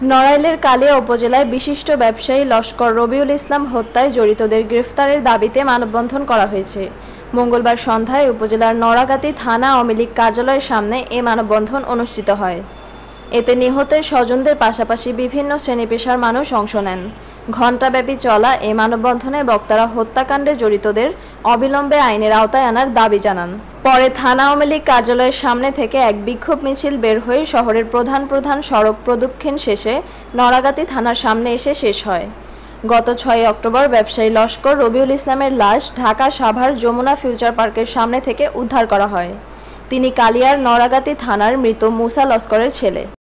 নড়াইলের কালিয়া উপজেলায় বিশিষ্ট ব্যবসায়ী লস্কর রবিউল ইসলাম হত্যায় জড়িতদের গ্রেফতারের দাবিতে মানববন্ধন করা হয়েছে। মঙ্গলবার সন্ধ্যায় উপজেলার নড়াগাতি থানা আওয়ামী লীগ কার্যালয়ের সামনে এ মানববন্ধন অনুষ্ঠিত হয়। এতে নিহতের স্বজনদের পাশাপাশি বিভিন্ন শ্রেণী-পেশার মানুষ অংশ নেন। ঘণ্টাব্যাপী চলা এ মানববন্ধনে বক্তারা হত্যাকাণ্ডে জড়িতদের অবিলম্বে আইনের আওতায় আনার দাবি জানান। পরে থানা আওয়ামী লীগ কার্যালয়ের সামনে থেকে এক বিক্ষোভ মিছিল বের হয়ে শহরের প্রধান প্রধান সড়ক প্রদক্ষিণ শেষে নড়াগাতি থানার সামনে এসে শেষ হয়। গত 6 অক্টোবর ব্যবসায়ী লস্কর রবিউল ইসলামের লাশ ঢাকা সাভার যমুনা ফিউচার পার্কের সামনে থেকে উদ্ধার করা হয়। তিনি কালিয়ার নড়াগাতি থানার মৃত মুসা লস্করের ছেলে।